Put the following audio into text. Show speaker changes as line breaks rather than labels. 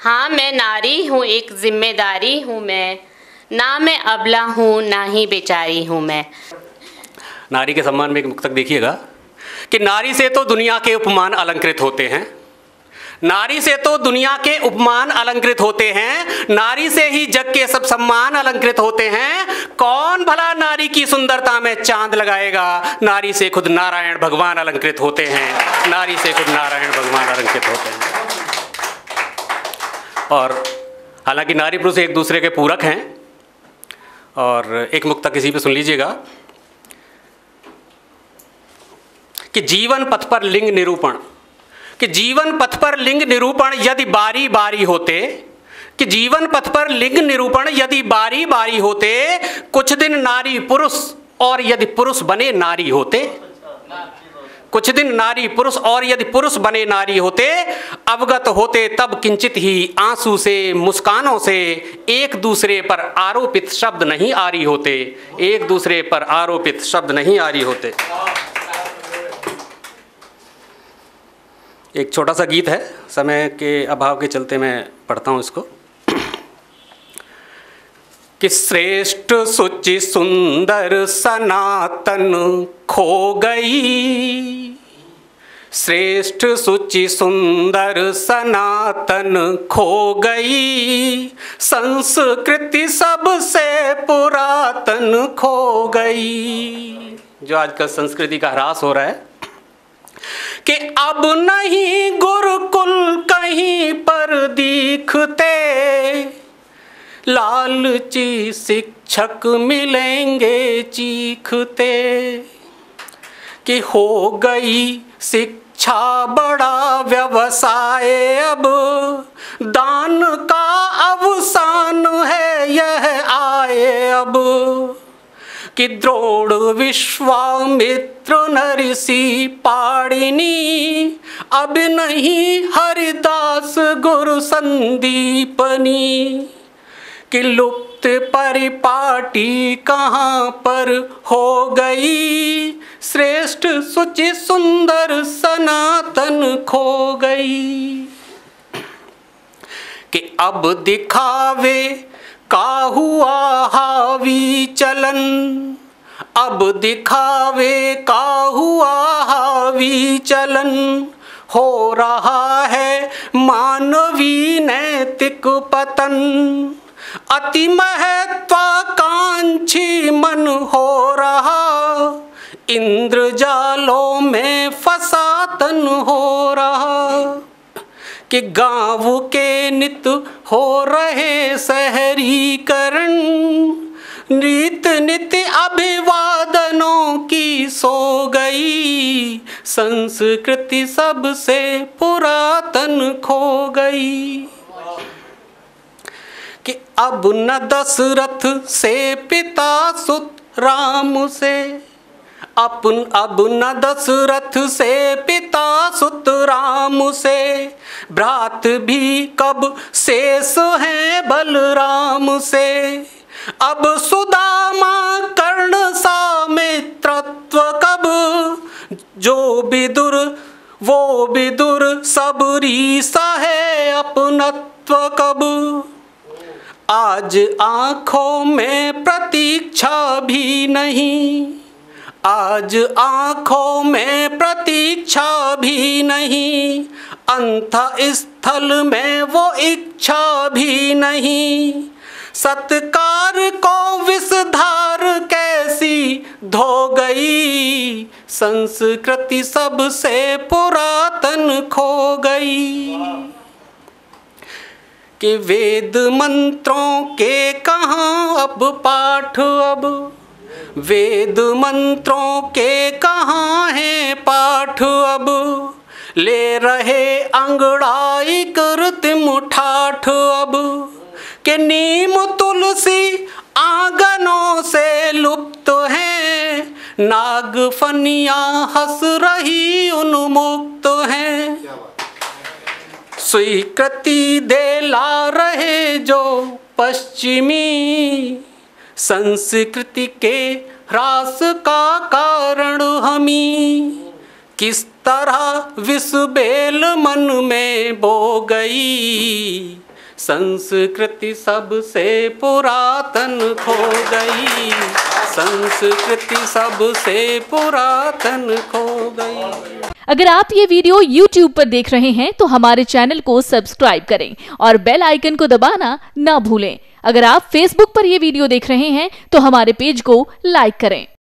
हाँ मैं नारी हूँ, एक जिम्मेदारी हूँ मैं, ना मैं अबला हूँ ना ही बेचारी हूँ मैं।
नारी के सम्मान में एक मुक्तक देखिएगा कि नारी से तो दुनिया के उपमान अलंकृत होते हैं, नारी से तो दुनिया के उपमान अलंकृत होते हैं, नारी से ही जग के सब सम्मान अलंकृत होते हैं। कौन भला नारी की सुंदरता में चांद लगाएगा, नारी से खुद नारायण भगवान अलंकृत होते हैं, नारी से खुद नारायण भगवान अलंकृत होते हैं। और हालांकि नारी पुरुष एक दूसरे के पूरक हैं। और एक मुक्तक इसी पे सुन लीजिएगा कि जीवन पथ पर लिंग निरूपण, कि जीवन पथ पर लिंग निरूपण यदि बारी बारी होते, कि जीवन पथ पर लिंग निरूपण यदि बारी बारी होते, कुछ दिन नारी पुरुष और यदि पुरुष बने नारी होते, कुछ दिन नारी पुरुष और यदि पुरुष बने नारी होते, अवगत होते तब किंचित ही आंसू से मुस्कानों से, एक दूसरे पर आरोपित शब्द नहीं आरी होते, एक दूसरे पर आरोपित शब्द नहीं आरी होते। एक छोटा सा गीत है, समय के अभाव के चलते मैं पढ़ता हूँ इसको। कि श्रेष्ठ सुचि सुंदर सनातन खो गई, श्रेष्ठ सुचि सुंदर सनातन खो गई, संस्कृति सबसे पुरातन खो गई। जो आजकल संस्कृति का ह्रास हो रहा है कि अब नहीं गुरुकुल कहीं पर दिखते, लालची शिक्षक मिलेंगे चीखते, कि हो गई शिक्षा बड़ा व्यवसाय, अब दान का अवसान है यह आए अब, कि द्रोण विश्वामित्र नरसी पाणिनि, अब नहीं हरिदास गुरु संदीपनी, कि लुप्त परिपाटी कहाँ पर हो गई, श्रेष्ठ सुचि सुंदर सनातन खो गई। कि अब दिखावे का हुआ हावी चलन, अब दिखावे का हुआ हावी चलन, हो रहा है मानवी नैतिक पतन, अति महत्वाकांक्षी मन हो रहा, इंद्रजालों में फंसा तन हो रहा, कि गाँव के नित हो रहे शहरीकरण, नित नित अभिवादनों की सो गई, संस्कृति सबसे पुरातन खो गई। कि अब न दशरथ से पिता सुत राम से, अब न दशरथ से पिता सुत राम से, भ्रात भी कब शेष हैं बलराम से, अब सुदामा कर्ण सा मित्रत्व कब, जो विदुर वो विदुर सबरी सा है अपनत्व कब, आज आँखों में प्रतीक्षा भी नहीं, आज आँखों में प्रतीक्षा भी नहीं, अंत स्थल में वो इच्छा भी नहीं, सत्कार को विषधार कैसी धो गई, संस्कृति सबसे पुरातन खो गई। कि वेद मंत्रों के कहाँ अब पाठ, अब वेद मंत्रों के कहाँ है पाठ, अब ले रहे अंगड़ाई कृत्रिम ठाठ, अब कि नीम तुलसी आंगनों से लुप्त हैं, नागफनियाँ हंस रही उन्मुक्त हैं, स्वीकृति दे ला रहे जो पश्चिमी, संस्कृति के ह्रास का कारण हमी, किस तरह विष बेल मन में बो गई, संस्कृति सबसे पुरातन खो गई, संस्कृति सबसे पुरातन खो गई।
अगर आप ये वीडियो YouTube पर देख रहे हैं तो हमारे चैनल को सब्सक्राइब करें और बेल आइकन को दबाना ना भूलें। अगर आप Facebook पर ये वीडियो देख रहे हैं तो हमारे पेज को लाइक करें।